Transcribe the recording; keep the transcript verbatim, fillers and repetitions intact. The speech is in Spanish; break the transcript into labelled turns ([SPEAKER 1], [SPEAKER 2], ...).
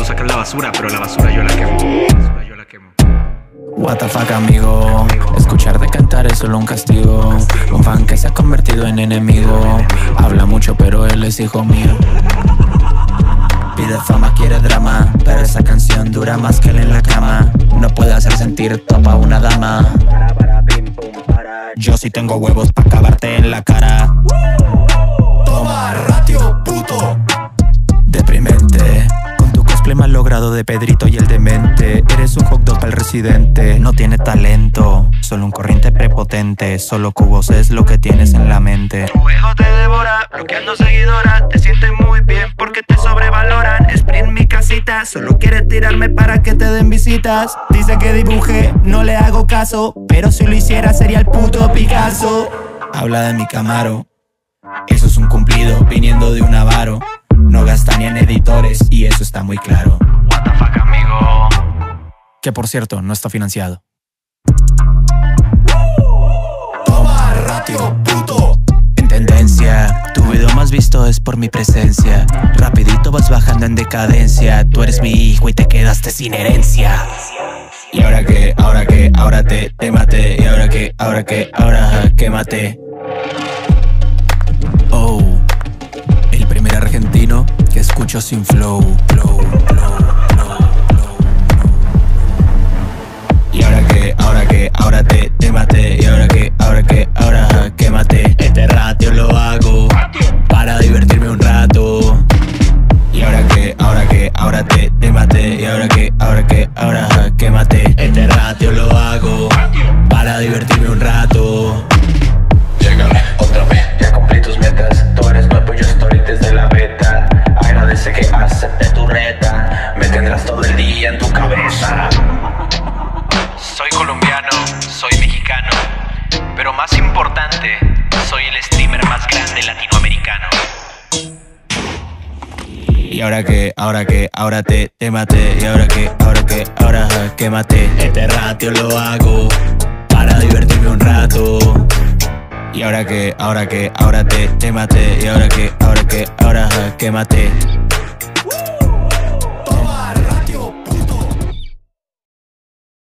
[SPEAKER 1] sacas la basura, pero la basura yo la quemo. La basura yo la quemo.
[SPEAKER 2] What the fuck, amigo, escucharte cantar es solo un castigo. Un fan que se ha convertido en enemigo. Habla mucho pero él es hijo mío. Pide fama, quiere drama, pero esa canción dura más que él en la cama. No puede hacer sentir top a una dama. Yo sí tengo huevos pa' acabarte en la cara. Toma, ratio, puto. Deprimente. Con tu cosplay mal logrado de Pedrito y el demente. Eres un hot dog al residente. No tiene talento, solo un corriente prepotente. Solo cubos es lo que tienes en la mente.
[SPEAKER 3] Tu ego te devora, bloqueando seguidora. Te sientes muy bien porque te sobrevaloran. Sprint mi casita, solo quiere tirarme para que te den visitas. Dice que dibuje, no le hago caso, pero si lo hiciera sería el puto Picasso.
[SPEAKER 2] Habla de mi Camaro, eso es un cumplido viniendo de un avaro. No gasta ni en editores y eso está muy claro.
[SPEAKER 3] What the fuck, amigo.
[SPEAKER 2] Que por cierto, no está financiado.
[SPEAKER 4] Toma, ratio, puto.
[SPEAKER 2] En tendencia, tu video más visto es por mi presencia. Rapidito vas bajando en decadencia. Tú eres mi hijo y te quedaste sin herencia. Y ahora que, ahora que, ahora te, te maté. Y ahora que, ahora que, ahora que maté. Oh, el primer argentino que escucho sin flow, flow, flow, flow, flow, flow. Y ahora que, ahora que, ahora te, te maté. Y ahora que, ahora que, ahora que maté. Este ratio lo hago para divertirme un rato. Y ahora que, ahora que, ahora te, te maté. Y ahora que, ahora que, ahora que maté. Este ratio lo hago para divertirme un rato.
[SPEAKER 4] Llegale otra vez, ya cumplí tus metas. Tú eres nuevo, yo estoy desde la beta. Agradece que acepté tu reta. Me tendrás todo el día en tu cabeza.
[SPEAKER 3] Soy colombiano, soy mexicano, pero más importante, soy el streamer más grande latinoamericano.
[SPEAKER 2] Y ahora que, ahora que, ahora te, te maté. Y ahora que, ahora que, ahora que maté. Este ratio lo hago para divertirme un rato. Y ahora que, ahora que, ahora te, te maté. Y ahora que, ahora que, ahora que maté.